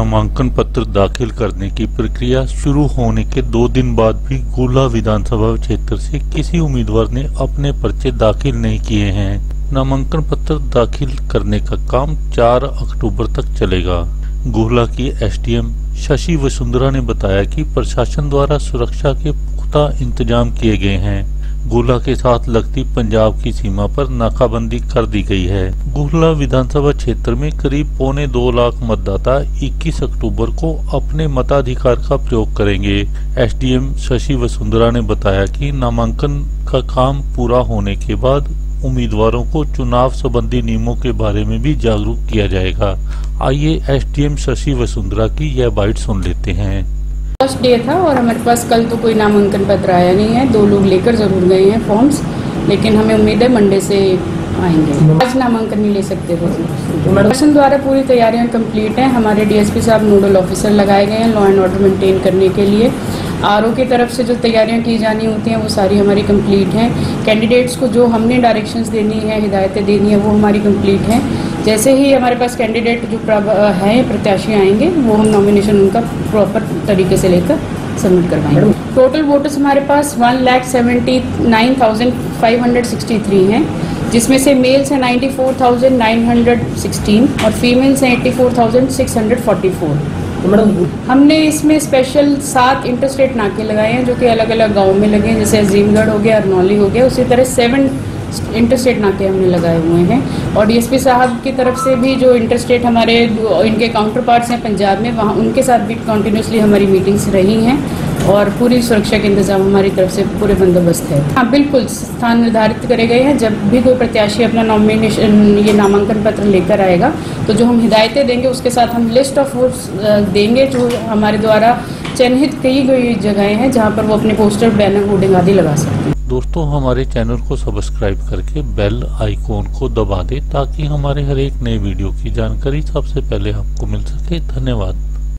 नामांकन पत्र दाखिल करने की प्रक्रिया शुरू होने के 2 दिन बाद भी गुहला विधानसभा क्षेत्र से किसी उम्मीदवार ने अपने पर्चे दाखिल नहीं किए हैं। नामांकन पत्र दाखिल करने का काम 4 अक्टूबर तक चलेगा। गुहला की एसडीएम शशि वसुंधरा ने बताया कि प्रशासन द्वारा सुरक्षा के पुख्ता इंतजाम किए गए हैं। गुहला के साथ लगती पंजाब की सीमा पर नाकाबंदी कर दी गई है। गुहला विधानसभा क्षेत्र में करीब 2.25 लाख मतदाता 21 अक्टूबर को अपने मताधिकार का प्रयोग करेंगे। एसडीएम शशि वसुंधरा ने बताया कि नामांकन का काम पूरा होने के बाद उम्मीदवारों को चुनाव संबंधी नियमों के बारे में भी जागरूक किया जाएगा। आइए एसडीएम शशि वसुंधरा की यह बाइट सुन लेते हैं। फर्स्ट डे था और हमारे पास कल तो कोई नामांकन पत्र आया नहीं है। 2 लोग लेकर जरूर गए हैं फॉर्म्स, लेकिन हमें उम्मीद है मंडे से आएंगे। आज नामांकन नहीं ले सकते थे। प्रशासन द्वारा पूरी तैयारियां कंप्लीट हैं। हमारे डीएसपी साहब नोडल ऑफिसर लगाए गए हैं लॉ एंड ऑर्डर मेंटेन करने के लिए। आरओ की तरफ से जो तैयारियां की जानी होती हैं वो सारी हमारी कंप्लीट हैं। कैंडिडेट्स को जो हमने डायरेक्शंस देनी है, हिदायतें देनी है, वो हमारी कंप्लीट हैं। जैसे ही हमारे पास कैंडिडेट जो हैं प्रत्याशी आएंगे, वो हम नॉमिनेशन उनका प्रॉपर तरीके से लेकर सबमिट करवाएंगे। टोटल वोटर्स हमारे पास 1,79,563 हैं, जिसमें से मेल्स हैं 94,916 और फीमेल्स हैं 84,644। हमने इसमें स्पेशल 7 इंटरस्टेट नाके लगाए हैं जो कि अलग अलग गाँव में लगे हैं, जैसे अजीमगढ़ हो गया, अरनौली हो गया। उसी तरह 7 इंटरस्टेट नाके हमने लगाए हुए हैं। और डीएसपी साहब की तरफ से भी जो इंटरस्टेट हमारे इनके काउंटर पार्ट्स हैं पंजाब में, वहाँ उनके साथ भी कंटिन्यूसली हमारी मीटिंग्स रही हैं और पूरी सुरक्षा के इंतजाम हमारी तरफ से पूरे बंदोबस्त है। हाँ बिल्कुल, स्थान निर्धारित करे गए हैं। जब भी कोई प्रत्याशी अपना नॉमिनेशन ये नामांकन पत्र लेकर आएगा तो जो हम हिदायतें देंगे उसके साथ हम लिस्ट ऑफ वोट्स देंगे जो हमारे द्वारा चिन्हित की गई जगहें हैं जहाँ पर वो अपने पोस्टर, बैनर, होर्डिंग आदि लगा सकते हैं। दोस्तों, हमारे चैनल को सब्सक्राइब करके बेल आइकॉन को दबा दें ताकि हमारे हर एक नए वीडियो की जानकारी सबसे पहले आपको मिल सके। धन्यवाद।